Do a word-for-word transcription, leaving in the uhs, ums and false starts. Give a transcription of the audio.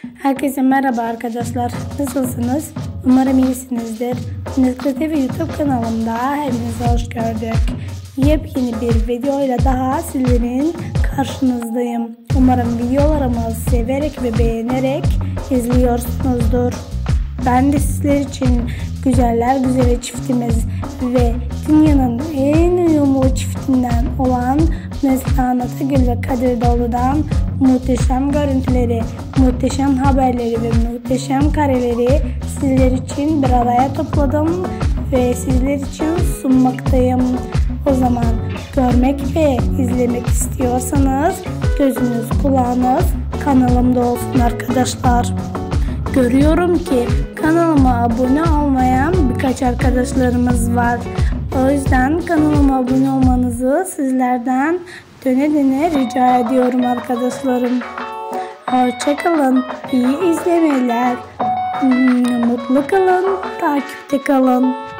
Herkese merhaba arkadaşlar. Nasılsınız? Umarım iyisinizdir. Nezle T V YouTube kanalımda hepinize hoş gördük. Yepyeni bir videoyla daha sizlerin karşınızdayım. Umarım videolarımı severek ve beğenerek izliyorsunuzdur. Ben de sizler için güzeller güzeli çiftimiz ve dünyanın en uyumlu çiftinden olan Neslihan Atagül ve Kadir Doğulu'dan muhteşem görüntüleri, muhteşem haberleri ve muhteşem kareleri sizler için bir araya topladım ve sizler için sunmaktayım. O zaman görmek ve izlemek istiyorsanız gözünüz kulağınız kanalımda olsun arkadaşlar. Görüyorum ki kanalıma abone olmayan birkaç arkadaşlarımız var. O yüzden kanalıma abone olmanızı sizlerden döne döne rica ediyorum arkadaşlarım. Hoşça kalın, iyi izlemeler, mutlu kalın, takipte kalın.